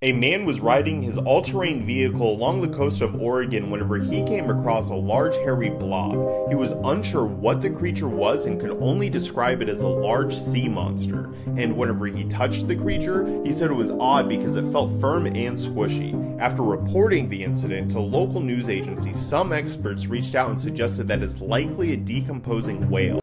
A man was riding his all-terrain vehicle along the coast of Oregon whenever he came across a large hairy blob. He was unsure what the creature was and could only describe it as a large sea monster. And whenever he touched the creature, he said it was odd because it felt firm and squishy. After reporting the incident to local news agencies, some experts reached out and suggested that it's likely a decomposing whale.